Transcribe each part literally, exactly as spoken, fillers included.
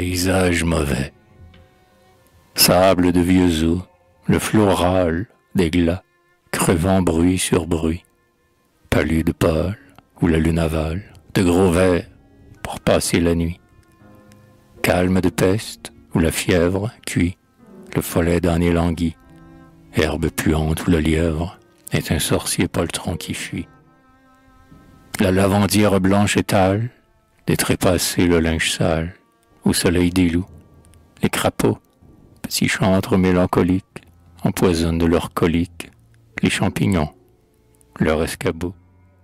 paysage mauvais. Sable de vieux os, le flot râle des glas, crevant bruit sur bruit. Palude pâle, où la lune avale, de gros vers pour passer la nuit. Calme de peste, où la fièvre cuit, le follet d'année languit. Herbe puante où le lièvre est un sorcier poltron qui fuit. La lavandière blanche étale, des trépassés le linge sale, au soleil des loups. Les crapauds, petits chantres mélancoliques, empoisonnent de leur colique les champignons, leur escabeau.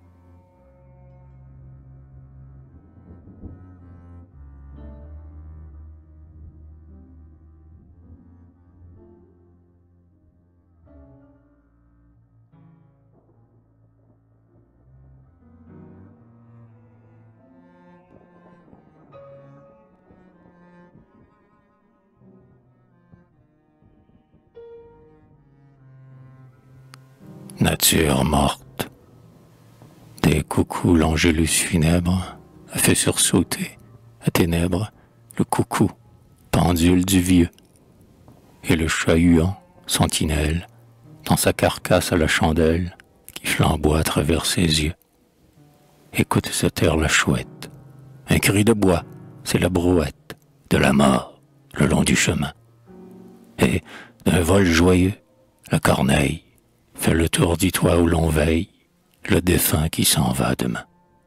Nature morte. Des coucous l'angélus funèbre a fait sursauter, à ténèbres, le coucou, pendule du vieux, et le chat-huant, sentinelle, dans sa carcasse à la chandelle, qui flamboie à travers ses yeux. Écoute cet air la chouette, un cri de bois, c'est la brouette, de la mort, le long du chemin. Et, d'un vol joyeux, la corneille, fait le tour du toit où l'on veille, le défunt qui s'en va demain.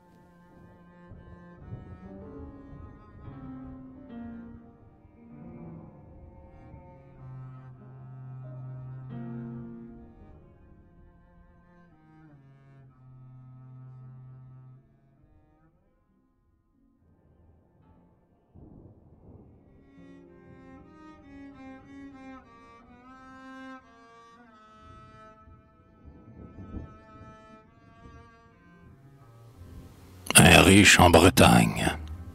Un riche en Bretagne.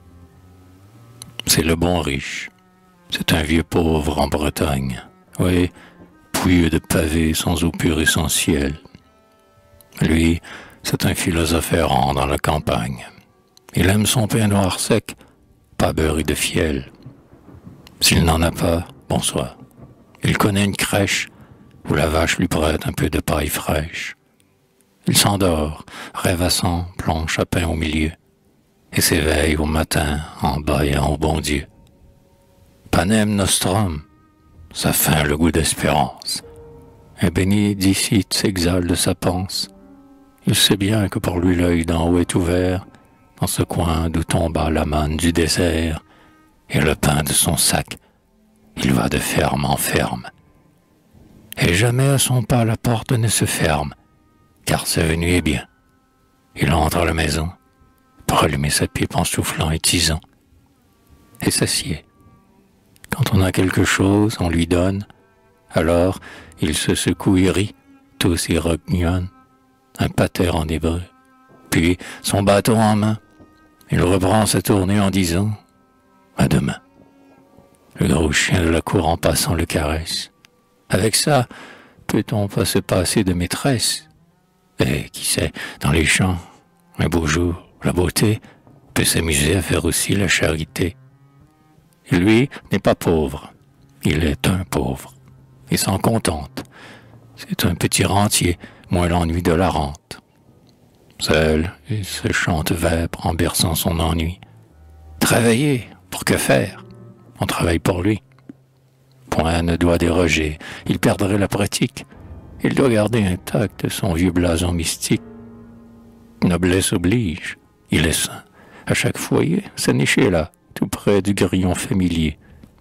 C'est le bon riche. C'est un vieux pauvre en Bretagne. Oui, pouilleux de pavés sans eau pure essentielle. Lui, c'est un philosophe errant dans la campagne. Il aime son pain noir sec, pas beurré de fiel. S'il n'en a pas, bonsoir. Il connaît une crèche où la vache lui prête un peu de paille fraîche. Il s'endort, rêvassant, planche à pain au milieu, et s'éveille au matin en bâillant au bon Dieu. Panem nostrum, sa faim le goût d'espérance. Un bénédicite s'exhale de sa panse. Il sait bien que pour lui l'œil d'en haut est ouvert, dans ce coin d'où tomba la manne du désert, et le pain de son sac, il va de ferme en ferme. Et jamais à son pas la porte ne se ferme, car sa venue est bien. Il entre à la maison, pour allumer sa pipe en soufflant et tisant, et s'assied. Quand on a quelque chose, on lui donne, alors il se secoue et rit, tous y rognonnent, un pater en hébreu. Puis, son bâton en main, il reprend sa tournée en disant « À demain ». Le gros chien de la cour en passant le caresse. Avec ça, peut-on pas se passer de maîtresse? Et qui sait, dans les champs, un beau jour, la beauté peut s'amuser à faire aussi la charité. Et lui n'est pas pauvre, il est un pauvre, et s'en contente. C'est un petit rentier, moins l'ennui de la rente. Seul, il se chante vêpres en berçant son ennui. Travailler, pour que faire? On travaille pour lui. Point ne doit déroger, il perdrait la pratique. Il doit garder intact son vieux blason mystique. Noblesse oblige, il est saint. À chaque foyer, c'est niché là, tout près du grillon familier.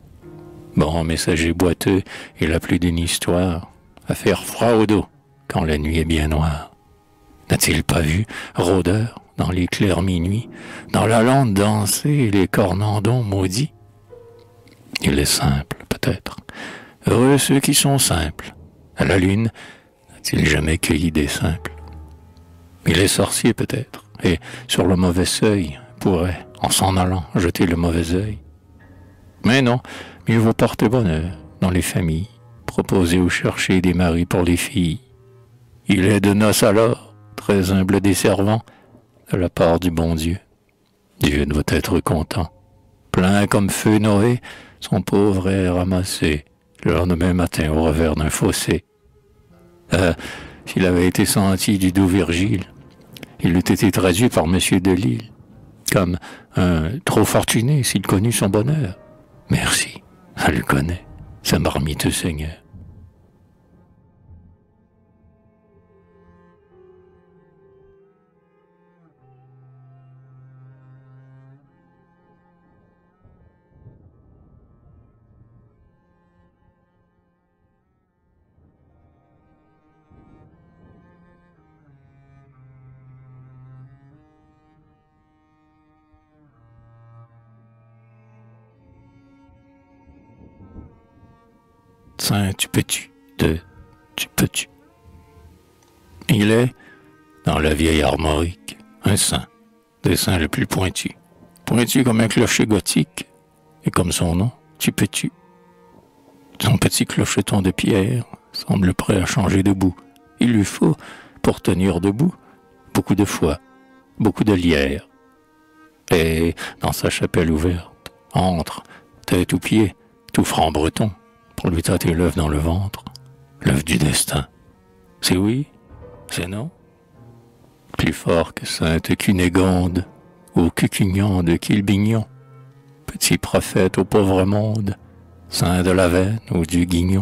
Bon messager boiteux, il a plus d'une histoire à faire froid au dos quand la nuit est bien noire. N'a-t-il pas vu, rôdeur, dans les clairs minuit, dans la lande danser les cornandons maudits? Il est simple, peut-être. Heureux ceux qui sont simples. À la lune, n'a-t-il jamais cueilli des simples? Il est sorcier peut-être, et sur le mauvais seuil pourrait, en s'en allant, jeter le mauvais œil. Mais non, mieux vaut porter bonheur dans les familles, proposer ou chercher des maris pour les filles. Il est de noces alors, très humble des servants, de la part du bon Dieu. Dieu doit être content, plein comme feu Noé, son pauvre est ramassé, le lendemain matin au revers d'un fossé. Euh, s'il avait été senti du doux Virgile, il eût été traduit par Monsieur de Lille, comme un trop fortuné s'il connut son bonheur. Merci, ça le connaît, sa marmite Seigneur. Saint tu peux-tu, de tu peux-tu. Il est, dans la vieille armorique, un saint, des saints le plus pointu, pointu comme un clocher gothique, et comme son nom, tu peux-tu. Son petit clocheton de pierre semble prêt à changer de bout. Il lui faut, pour tenir debout, beaucoup de foi, beaucoup de lierre. Et, dans sa chapelle ouverte, entre, tête ou pied, tout franc breton, pour lui tâter l'œuf dans le ventre, l'œuf du destin. C'est oui, c'est non. Plus fort que sainte Cunégonde, ou Cucugnan de Quilbignon, petit prophète au pauvre monde, saint de la veine ou du guignon.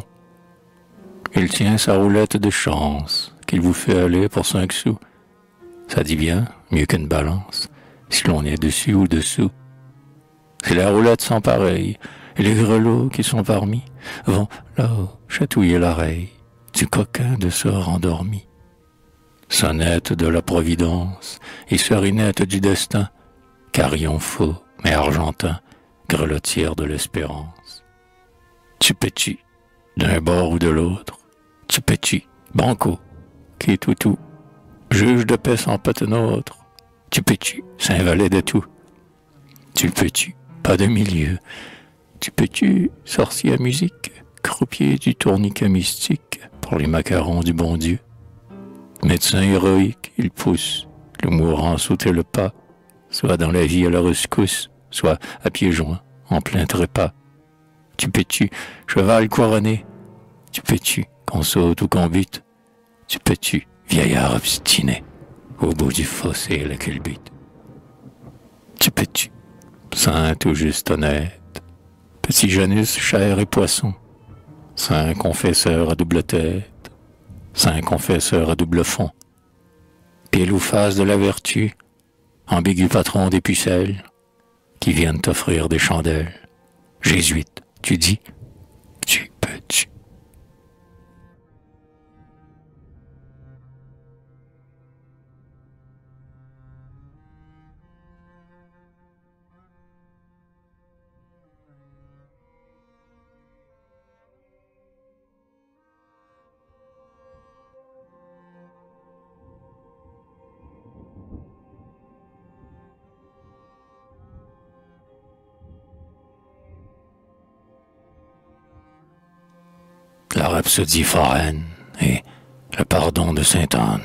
Il tient sa roulette de chance, qu'il vous fait aller pour cinq sous. Ça dit bien, mieux qu'une balance, si l'on est dessus ou dessous. C'est la roulette sans pareil, et les grelots qui sont parmi vont là-haut chatouiller l'oreille du coquin de sort endormi. Sonnette de la providence et serinette du destin, carillon faux mais argentin, grelotière de l'espérance. Tu peux-tu, d'un bord ou de l'autre, tu peux-tu, banco, qui est toutou, juge de paix sans patenôtre, tu peux-tu, saint valet de tout, tu peux-tu, pas de milieu, tu peux-tu, sorcier à musique, croupier du tourniquet mystique pour les macarons du bon Dieu. Médecin héroïque, il pousse le mourant sauter le pas, soit dans la vie à la rescousse, soit à pieds joints, en plein trépas. Tu peux-tu, cheval couronné, tu peux-tu, qu'on saute ou qu'on bute, tu peux-tu, vieillard obstiné, au bout du fossé la culbute. Tu peux-tu, saint tout juste honnête, petit Janus, chair et poisson, saint confesseur à double tête, saint confesseur à double fond, pile ou face de la vertu, ambigu patron des pucelles, qui viennent t'offrir des chandelles. Jésuite, tu dis, tu peux-tu. La rhapsodie foraine et le pardon de Sainte Anne.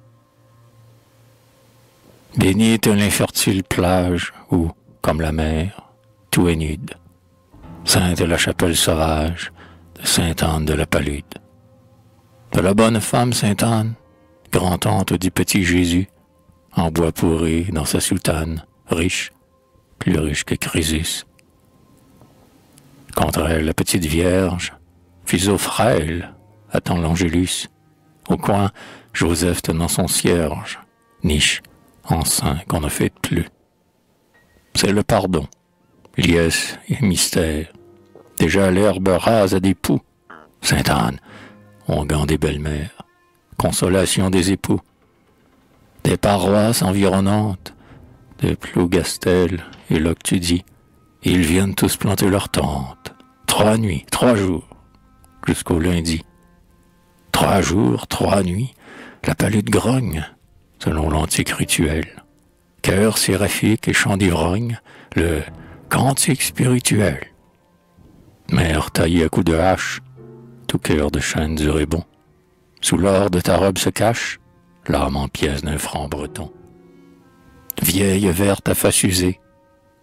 Bénie est l'infertile plage où, comme la mer, tout est nude. Sainte est la chapelle sauvage de Sainte Anne de la Palude. De la bonne femme Sainte Anne, grand-tante du petit Jésus, en bois pourri dans sa soutane, riche, plus riche que Crésus. Contre elle, la petite Vierge, fuseau frêle, attend l'Angélus. Au coin, Joseph tenant son cierge, niche, enceint qu'on ne fête plus. C'est le pardon, liesse et mystère. Déjà l'herbe rase à des poux. Sainte Anne, onguent des belles-mères, consolation des époux. Des paroisses environnantes, de Plougastel et Loctudie, ils viennent tous planter leur tente. Trois nuits, trois jours, jusqu'au lundi. Trois jours, trois nuits, la Palude grogne, selon l'antique rituel. Chœur séraphique et chant d'ivrogne, le cantique spirituel. Mère taillée à coups de hache, tout cœur de chêne du rébon. Sous l'or de ta robe se cache l'âme en pièces d'un franc breton. Vieille verte à face usée,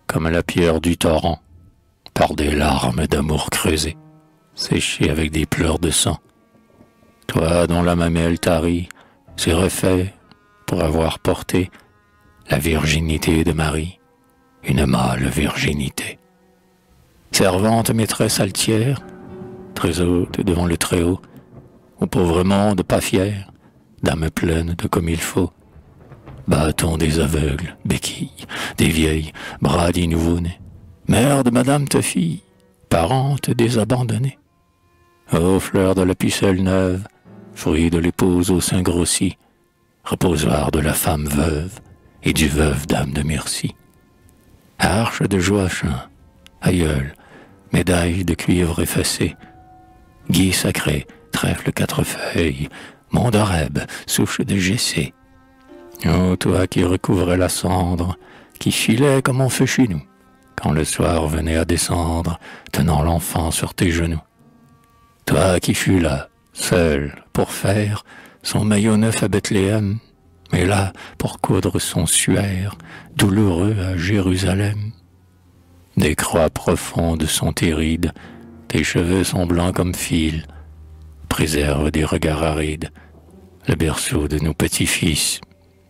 comme la pierre du torrent, par des larmes d'amour creusées, séchées avec des pleurs de sang. Toi dont la mamelle tarie s'est refait pour avoir porté la virginité de Marie, une mâle virginité. Servante maîtresse altière, très haute devant le Très-Haut, au pauvre monde pas fier, dame pleine de comme il faut, bâton des aveugles, béquilles, des vieilles, bras des nouveau-nés, mère de madame ta fille, parente des abandonnés. Ô fleur de la pucelle neuve, fruit de l'épouse au sein grossi, reposoir de la femme veuve et du veuve dame de merci. Arche de Joachim, aïeul, médaille de cuivre effacée, gui sacré, trèfle quatre feuilles, mondareb, souche de Gessé. Ô toi qui recouvrais la cendre, qui filais comme on fait chez nous, quand le soir venait à descendre, tenant l'enfant sur tes genoux. Toi qui fus là, seul, pour faire son maillot neuf à Bethléem, mais là pour coudre son suaire, douloureux à Jérusalem. Des croix profondes sont tes rides, tes cheveux sont blancs comme fil, préserve des regards arides, le berceau de nos petits-fils.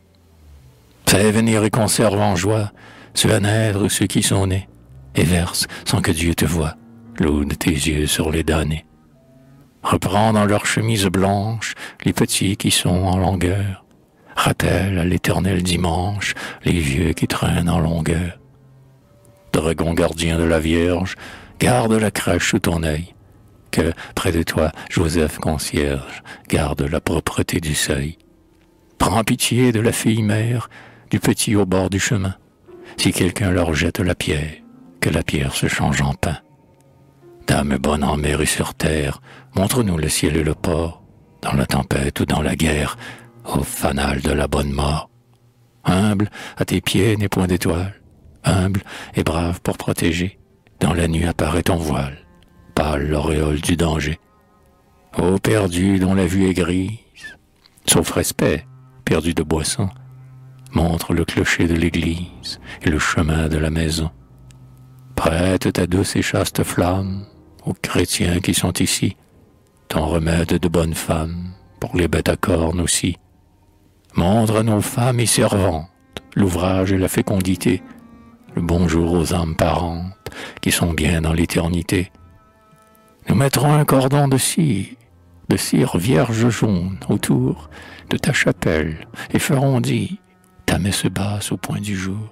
Fais venir et conserve en joie ceux à naître, ceux qui sont nés, et verse, sans que Dieu te voie, l'eau de tes yeux sur les damnés. Reprends dans leurs chemises blanches les petits qui sont en longueur, rappelle à l'éternel dimanche les vieux qui traînent en longueur. Dragon gardien de la Vierge, garde la crèche sous ton œil, que, près de toi, Joseph concierge, garde la propreté du seuil. Prends pitié de la fille mère, du petit au bord du chemin, si quelqu'un leur jette la pierre, que la pierre se change en pain. Dame bonne en mer et sur terre, montre-nous le ciel et le port, dans la tempête ou dans la guerre, ô fanal de la bonne mort. Humble, à tes pieds n'est point d'étoile, humble et brave pour protéger, dans la nuit apparaît ton voile, pâle l'auréole du danger. Ô perdu dont la vue est grise, sauf respect, perdu de boisson, montre le clocher de l'église et le chemin de la maison. Prête ta douce et chaste flamme aux chrétiens qui sont ici, ton remède de bonne femme pour les bêtes à cornes aussi. Montre à nos femmes et servantes l'ouvrage et la fécondité, le bonjour aux âmes parentes qui sont bien dans l'éternité. Nous mettrons un cordon de cire, de cire vierge jaune autour de ta chapelle et ferons dire ta messe basse au point du jour.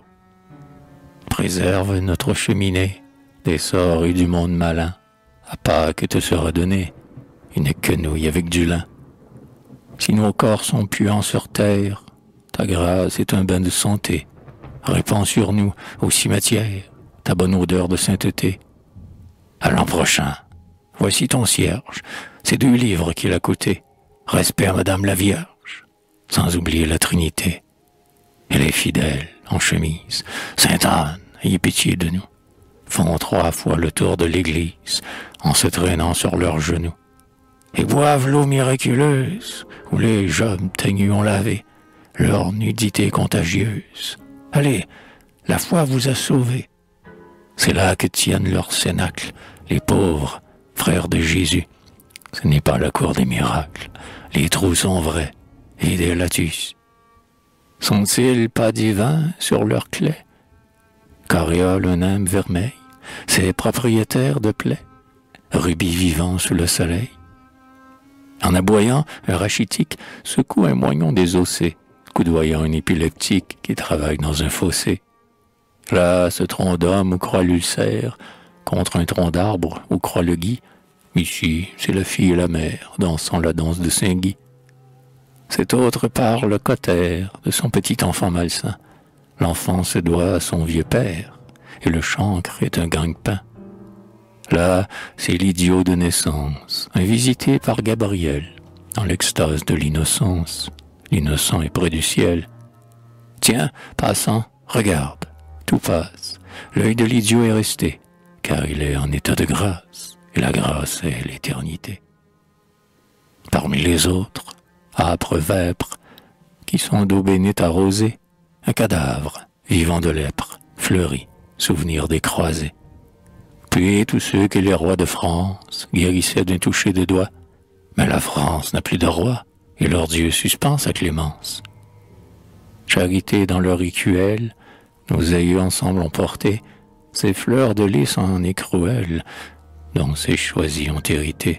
Préserve notre cheminée des sorts et du monde malin, à Pâques te sera donné une quenouille avec du lin. Si nos corps sont puants sur terre, ta grâce est un bain de santé. Répands sur nous, au cimetière, ta bonne odeur de sainteté. À l'an prochain, voici ton cierge, ces deux livres qu'il a coûté. Respect à Madame la Vierge, sans oublier la Trinité. Et les fidèles, en chemise, Sainte Anne, ayez pitié de nous, font trois fois le tour de l'église, en se traînant sur leurs genoux, et boivent l'eau miraculeuse, où les jeunes teignus ont lavé, leur nudité contagieuse. Allez, la foi vous a sauvés. C'est là que tiennent leur cénacle, les pauvres, frères de Jésus. Ce n'est pas la cour des miracles, les trous sont vrais, et des latus. Sont-ils pas divins sur leurs clés, qu'auréole un âme vermeil, ces propriétaires de plaies, rubis vivants sous le soleil? En aboyant, un rachitique secoue un moignon désossé, coudoyant un épileptique qui travaille dans un fossé. Là, ce tronc d'homme où croit l'ulcère, contre un tronc d'arbre où croit le gui. Ici, c'est la fille et la mère dansant la danse de Saint-Guy. Cet autre part le cotère de son petit enfant malsain. L'enfant se doit à son vieux père, et le chancre est un gagne-pain. Là, c'est l'idiot de naissance, invisité par Gabriel, dans l'extase de l'innocence. L'innocent est près du ciel. Tiens, passant, regarde, tout passe. L'œil de l'idiot est resté, car il est en état de grâce, et la grâce est l'éternité. Parmi les autres, âpres vêpres, qui sont d'eau bénite arrosées, un cadavre, vivant de lèpre, fleuri, souvenir des croisés. Puis tous ceux que les rois de France guérissaient d'un toucher de doigt. Mais la France n'a plus de roi, et leur Dieu suspend sa clémence. Charité dans leur écuelle, nos aïeux ensemble ont porté ces fleurs de lys en écrouelles, dont ces choisis ont hérité.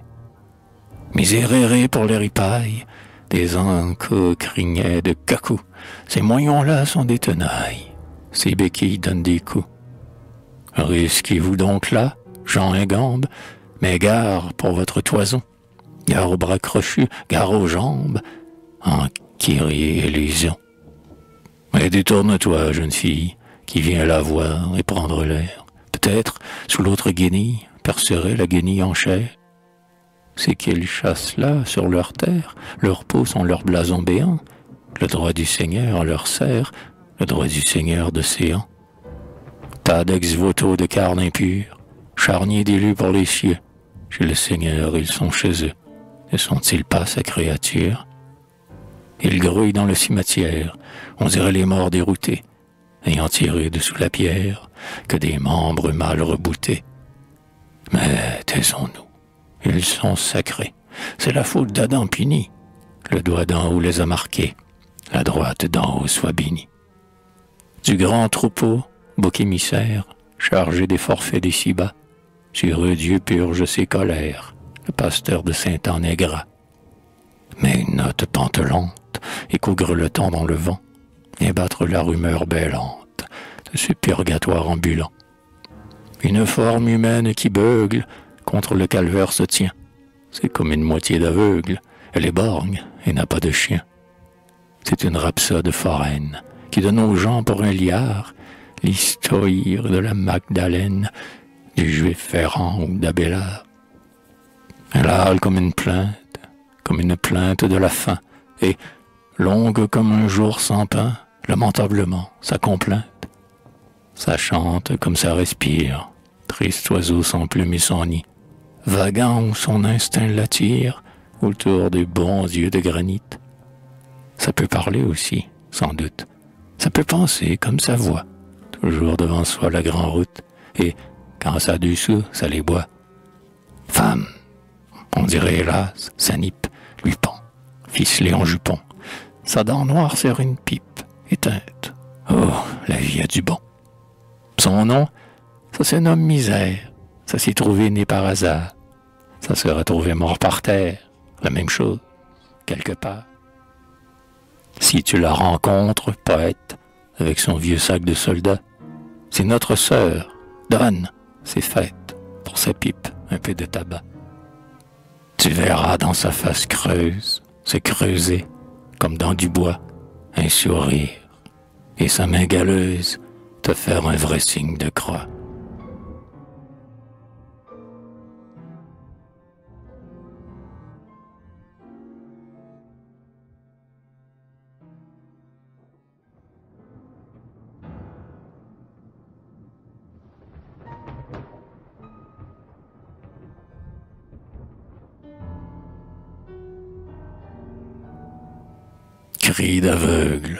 Miséréré pour les ripailles, des ancos crignets de cacou, ces moyons-là sont des tenailles, ces béquilles donnent des coups. Risquez-vous donc là, Jean et Gambe, mais gare pour votre toison, gare aux bras crochus, gare aux jambes, en Kyrie illusion. Mais détourne-toi, jeune fille, qui vient la voir et prendre l'air. Peut-être, sous l'autre guenille, percerait la guenille en chair. C'est qu'ils chassent là, sur leur terre, leurs peaux sont leur blason béant, le droit du Seigneur leur sert, le droit du Seigneur d'océan. Tas d'ex-voto de carne impure, charniers d'élus pour les cieux, chez le Seigneur ils sont chez eux, ne sont-ils pas sa créature? Ils grouillent dans le cimetière, on dirait les morts déroutés, ayant tiré dessous la pierre que des membres mal reboutés. Mais taisons-nous, ils sont sacrés, c'est la faute d'Adam puni, le doigt d'en haut les a marqués, la droite d'en haut soit bénie. Du grand troupeau, bouc émissaire, chargé des forfaits des ci-bas, sur eux Dieu purge ses colères, le pasteur de Saint-Anne-est-Gras. Mais une note pantelante et cougre-le-temps dans le vent, vient battre la rumeur bêlante de ce purgatoire ambulant. Une forme humaine qui beugle contre le calvaire se tient. C'est comme une moitié d'aveugle, elle est borgne et n'a pas de chien. C'est une rhapsode foraine qui donne aux gens pour un liard l'histoire de la Magdalène, du juif Ferrand ou d'Abélard. Elle hâle comme une plainte, comme une plainte de la faim, et, longue comme un jour sans pain, lamentablement, sa complainte. Ça chante comme ça respire, triste oiseau sans plume et sans nid, vaguant où son instinct l'attire, autour des bons yeux de granit. Ça peut parler aussi, sans doute. Ça peut penser comme sa voix, toujours devant soi la grande route, et, quand ça a du sous, ça les boit. Femme, on dirait hélas, sa nippe lui pend, ficelée en jupon. Sa dent noire sert une pipe, éteinte. Oh, la vie a du bon. Son nom, ça se nomme misère. Ça s'y trouvait né par hasard. Ça se retrouvait mort par terre. La même chose, quelque part. Si tu la rencontres, poète, avec son vieux sac de soldat, c'est notre sœur. Donne, c'est fête, pour sa pipe, un peu de tabac. Tu verras dans sa face creuse, se creuser, comme dans du bois, un sourire, et sa main galeuse te faire un vrai signe de croix. Cri d'aveugle.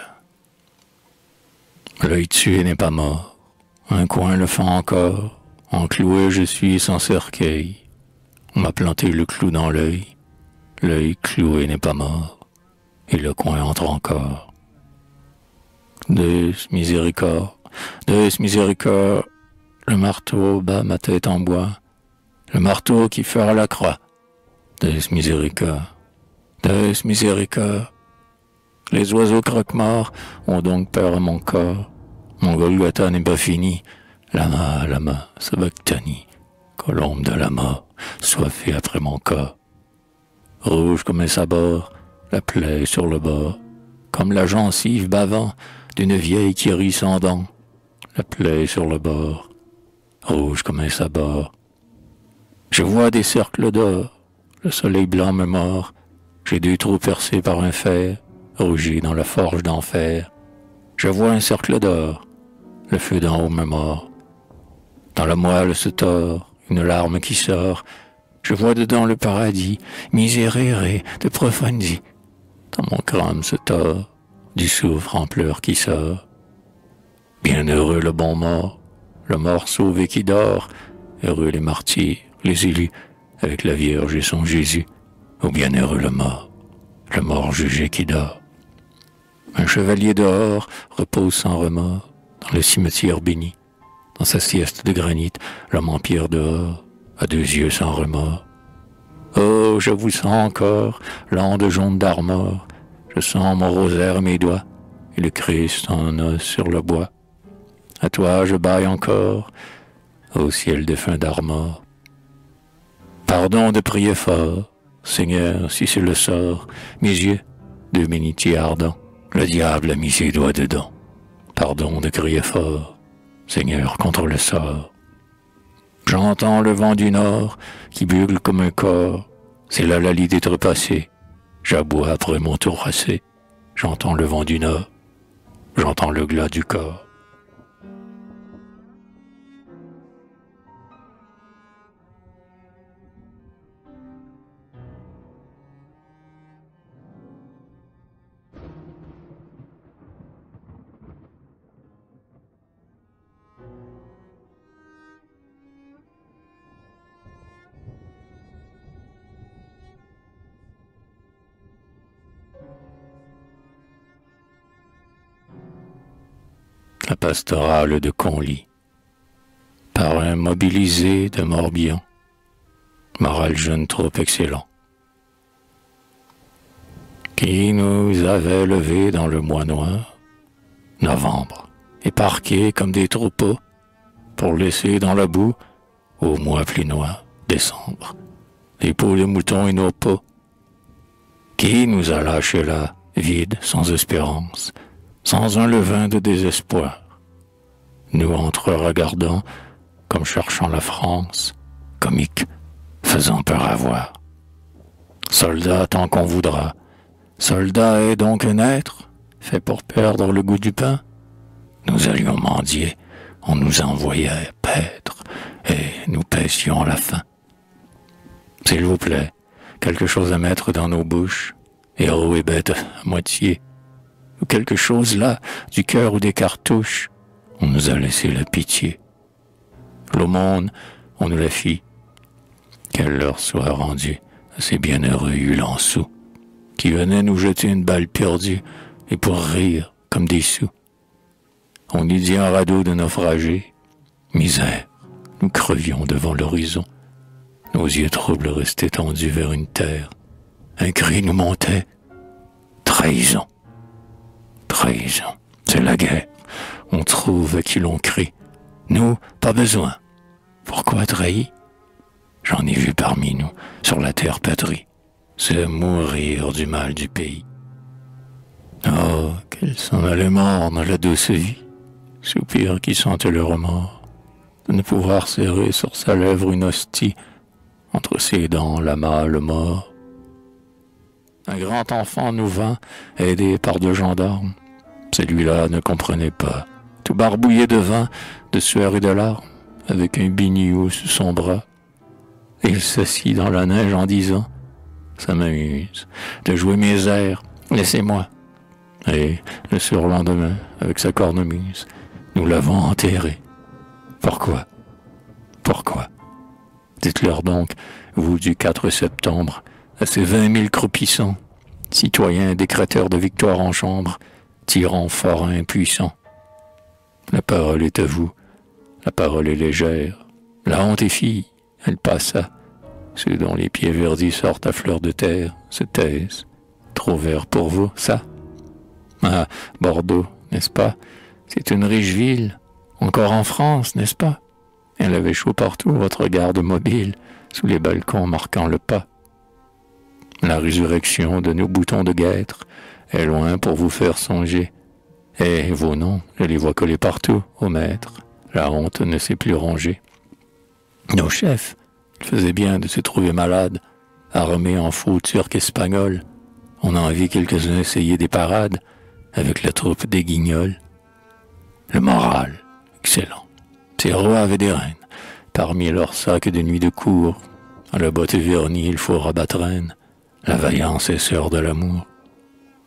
L'œil tué n'est pas mort, un coin le fend encore, encloué je suis sans cercueil. On m'a planté le clou dans l'œil, l'œil cloué n'est pas mort, et le coin entre encore. Deus miséricorde, Deus miséricorde, le marteau bat ma tête en bois, le marteau qui fera la croix. Deus miséricorde, Deus miséricorde. Les oiseaux croque-morts ont donc peur à mon corps. Mon Golgotha n'est pas fini. Lama, lama, sabachthani, colombe de la mort, soifée après mon corps. Rouge comme un sabord, la plaie sur le bord, comme la gencive bavant d'une vieille qui rit sans dents. La plaie sur le bord, rouge comme un sabord. Je vois des cercles d'or, le soleil blanc me mord. J'ai deux trous percés par un fer, rougi dans la forge d'enfer. Je vois un cercle d'or, le feu d'en haut me mord. Dans la moelle se tord, une larme qui sort. Je vois dedans le paradis, miséréré de profondie. Dans mon crâne se tord, du soufre en pleurs qui sort. Bienheureux le bon mort, le mort sauvé qui dort, heureux les martyrs, les élus, avec la Vierge et son Jésus, ou bienheureux le mort, le mort jugé qui dort. Un chevalier dehors repose sans remords, dans le cimetière béni, dans sa sieste de granit, l'homme en pierre dehors, a deux yeux sans remords. Oh, je vous sens encore, l'onde jaune d'armor, je sens mon rosaire à mes doigts, et le Christ en os sur le bois. À toi je baille encore, au ciel défunt d'armor. Pardon de prier fort, Seigneur, si c'est le sort, mes yeux, de bénitiers ardents, le diable a mis ses doigts dedans. Pardon de crier fort, Seigneur, contre le sort. J'entends le vent du nord qui bugle comme un corps, c'est là la lie des trépassés. J'aboie après mon tour rassé, j'entends le vent du nord, j'entends le glas du corps. La pastorale de Conly, par un mobilisé de Morbihan, moral jeune trop excellent, qui nous avait levés dans le mois noir, novembre, et parqués comme des troupeaux, pour laisser dans la boue, au mois plus noir, décembre, les peaux de moutons et nos peaux, qui nous a lâchés là, vides, sans espérance, sans un levain de désespoir, nous entre-regardant, comme cherchant la France, comique, faisant peur à voir. Soldat tant qu'on voudra, soldat est donc un être, fait pour perdre le goût du pain. Nous allions mendier, on nous envoyait paître, et nous paissions la faim. S'il vous plaît, quelque chose à mettre dans nos bouches, héros et bêtes à moitié, ou quelque chose là, du cœur ou des cartouches, on nous a laissé la pitié. L'aumône, on nous la fit, qu'elle leur soit rendue à ces bienheureux Ulençous, qui venaient nous jeter une balle perdue, et pour rire comme des sous. On eût dit un radeau de naufragés. Misère, nous crevions devant l'horizon. Nos yeux troubles restaient tendus vers une terre. Un cri nous montait. Trahison. Trahison. C'est la guerre. On trouve à qui l'on crie. Nous, pas besoin. Pourquoi trahi? J'en ai vu parmi nous, sur la terre patrie, se mourir du mal du pays. Oh, qu'elle s'en allait morne la douce vie, soupir qui sentait le remords, de ne pouvoir serrer sur sa lèvre une hostie, entre ses dents la mâle mort. Un grand enfant nous vint, aidé par deux gendarmes. Celui-là ne comprenait pas, tout barbouillé de vin, de sueur et de larmes, avec un biniou sous son bras. Et il s'assit dans la neige en disant « Ça m'amuse de jouer mes airs, laissez-moi. » Et le surlendemain, avec sa cornemuse, nous l'avons enterré. Pourquoi? Pourquoi? Dites-leur donc, vous du quatre septembre, à ces vingt mille croupissants, citoyens décréteurs de victoire en chambre, tyrans forains impuissants. La parole est à vous, la parole est légère, la honte est fille, elle passa. Ceux dont les pieds verdis sortent à fleur de terre se taisent. Trop vert pour vous, ça? Ah, Bordeaux, n'est-ce pas? C'est une riche ville, encore en France, n'est-ce pas? Elle avait chaud partout, votre garde mobile, sous les balcons marquant le pas. La résurrection de nos boutons de guêtre est loin pour vous faire songer. Et vos noms, je les vois collés partout, au maître. La honte ne s'est plus rongée. Nos chefs, ils faisaient bien de se trouver malades, armés en faux turcs espagnols. On en vit quelques-uns essayer des parades avec la troupe des guignols. Le moral, excellent. Ces rois avaient des reines. Parmi leurs sacs de nuit de cour, à la botte vernie, il faut rabattre reine. La vaillance est sœur de l'amour.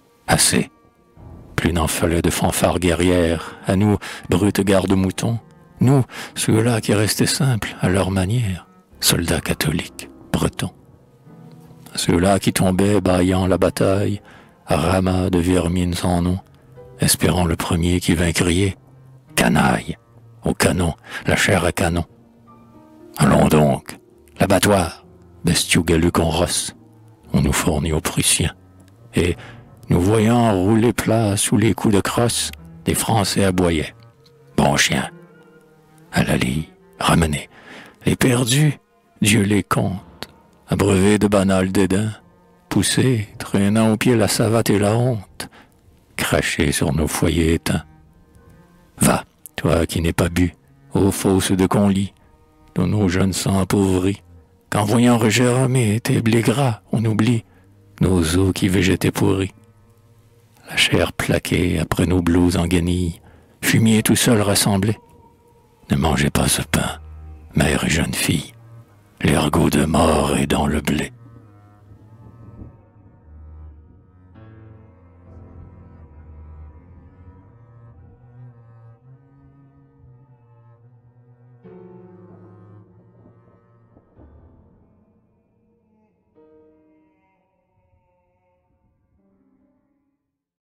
Assez. Plus n'en fallait de fanfares guerrières. À nous, brutes garde-moutons, Nous, ceux-là qui restaient simples à leur manière, soldats catholiques, bretons. Ceux-là qui tombaient bâillant la bataille, à ramas de vermine sans nom, espérant le premier qui vint crier « Canaille !» au canon, la chair à canon. Allons donc, l'abattoir, bestiaux galeux qu'on rosse, on nous fournit aux Prussiens. Et, nous voyant rouler plat sous les coups de crosse, des Français aboyaient. Bon chien, à la lie, ramenez, les perdus, Dieu les compte, abreuvés de banal dédain, poussés, traînant aux pieds la savate et la honte, crachés sur nos foyers éteints. Va, toi qui n'es pas bu, aux fosses de Conlis, dont nos jeunes sangs appauvris, qu'en voyant regéramer tes blés gras, on oublie nos os qui végétaient pourris. La chair plaquée après nos blouses en guenilles, fumier tout seul rassemblé. Ne mangez pas ce pain, mère et jeune fille, l'ergot de mort est dans le blé.